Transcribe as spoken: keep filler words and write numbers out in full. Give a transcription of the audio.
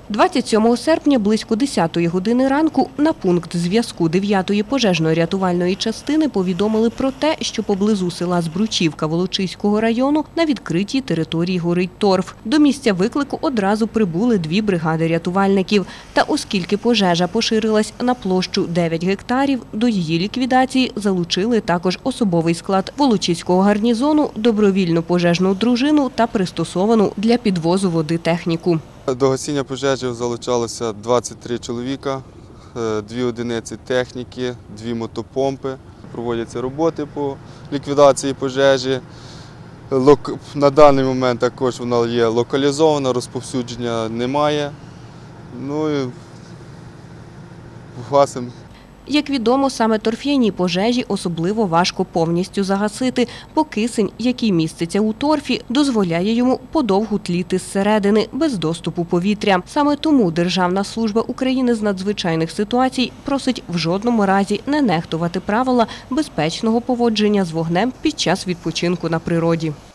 двадцять сьомого серпня близько десятої години ранку на пункт зв'язку дев'ятої пожежно-рятувальної частини повідомили про те, що поблизу села Збручівка Волочиського району на відкритій території горить торф. До місця виклику одразу прибули дві бригади рятувальників. Та оскільки пожежа поширилась на площу дев'ять гектарів, до її ліквідації залучили також особовий склад Волочиського гарнізону, добровільну пожежну дружину та пристосовану для підвозу води техніку. До гасіння пожежі залучалося двадцять три чоловіка, дві одиниці техніки, дві мотопомпи. Проводяться роботи по ліквідації пожежі. На даний момент також вона є локалізована, розповсюдження немає. Ну і гасимо. Як відомо, саме торф'яні пожежі особливо важко повністю загасити, бо кисень, який міститься у торфі, дозволяє йому подовгу тліти зсередини, без доступу повітря. Саме тому Державна служба України з надзвичайних ситуацій просить в жодному разі не нехтувати правила безпечного поводження з вогнем під час відпочинку на природі.